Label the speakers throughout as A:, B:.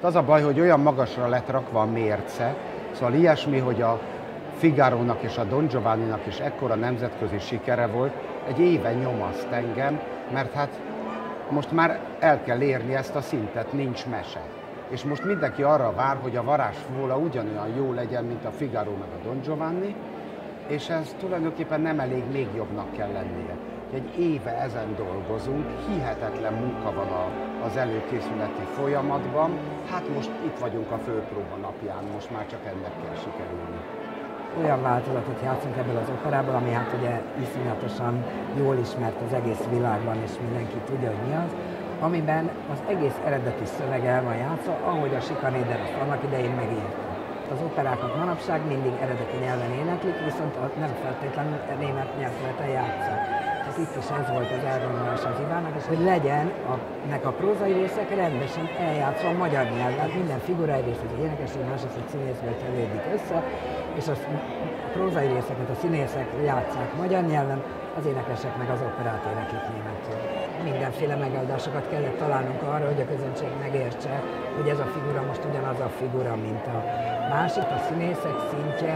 A: Az a baj, hogy olyan magasra lett rakva a mérce, szóval ilyesmi, hogy a Figarónak és a Don Giovanninak is ekkora nemzetközi sikere volt, egy éve nyomaszt engem, mert hát most már el kell érni ezt a szintet, nincs mese. És most mindenki arra vár, hogy a varázsfóla ugyanolyan jó legyen, mint a Figaro meg a Don Giovanni, és ez tulajdonképpen nem elég, még jobbnak kell lennie. Egy éve ezen dolgozunk, hihetetlen munka van az előkészületi folyamatban, hát most itt vagyunk a főpróba napján, most már csak ennek kell sikerülni.
B: Olyan változatot játszunk ebből az operában, ami hát ugye iszonyatosan jól ismert az egész világban, és mindenki tudja, hogy mi az, amiben az egész eredeti szöveg el van játszva, ahogy a Schikaneder azt annak idején megírta. Az operákat manapság mindig eredeti nyelven éneklik, viszont nem feltétlenül német nyelvterületen játszik. Tehát itt is ez volt az elvonulás az Ivánnak, és hogy legyen a prózai részek rendesen eljátszva a magyar nyelven, minden figurai rész, egy énekesről, másrészt egy színészből tevődik össze, és a prózai részeket a színészek játsszák magyar nyelven, az énekesek meg az operát éneklik németül. Mindenféle megoldásokat kellett találnunk arra, hogy a közönség megértse, hogy ez a figura most ugyanaz a figura, mint a másik. A színészek szintje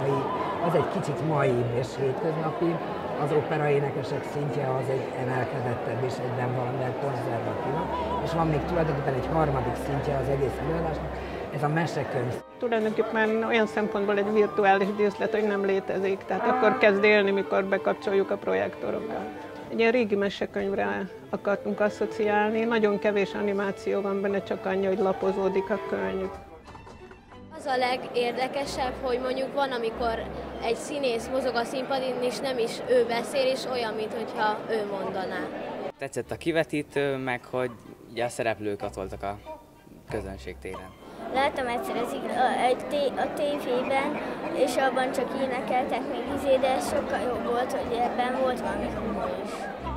B: az egy kicsit maibb és hétköznapi, az opera énekesek szintje az egy emelkedettebb és egyben valamivel konzervatívabb, és van még tulajdonképpen egy harmadik szintje az egész előadásnak, ez a mesekönyv.
C: Tulajdonképpen olyan szempontból egy virtuális díszlet, hogy nem létezik, tehát akkor kezd élni, mikor bekapcsoljuk a projektorokat. Egy ilyen régi mesekönyvre akartunk asszociálni, nagyon kevés animáció van benne, csak annyi, hogy lapozódik a könyv.
D: Az a legérdekesebb, hogy mondjuk van, amikor egy színész mozog a színpadon, és nem is ő beszél, és olyan, mintha ő mondaná.
E: Tetszett a kivetítő, meg hogy a szereplők ott voltak a közönség téren.
F: Láttam egyszer a tévében, és abban csak énekeltek még de ez sokkal jobb volt, hogy ebben volt valami humor is.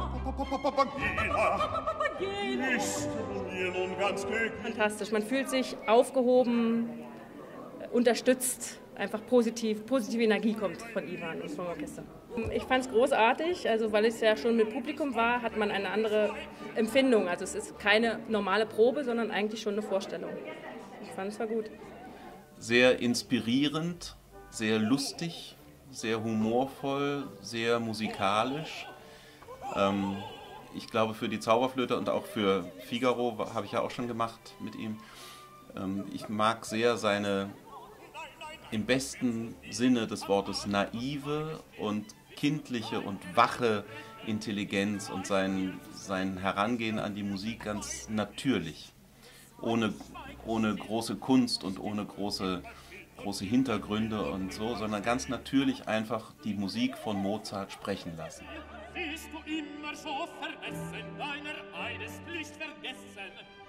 G: Fantastisch, man fühlt sich aufgehoben, unterstützt, einfach positive Energie kommt von Ivan und vom Orchester. Ich fand es großartig, also weil es ja schon mit Publikum war, hat man eine andere Empfindung. Also es ist keine normale Probe, sondern eigentlich schon eine Vorstellung. Ich fand es war gut.
H: Sehr inspirierend, sehr lustig, sehr humorvoll, sehr musikalisch. Ich glaube, für die Zauberflöte und auch für Figaro habe ich ja auch schon gemacht mit ihm. Ich mag sehr seine, im besten Sinne des Wortes, naive und kindliche und wache Intelligenz und sein Herangehen an die Musik ganz natürlich. Ohne große Kunst und ohne große Hintergründe und so, sondern ganz natürlich einfach die Musik von Mozart sprechen lassen.
I: Bist du immer so vermessen, deiner Eidespflicht vergessen?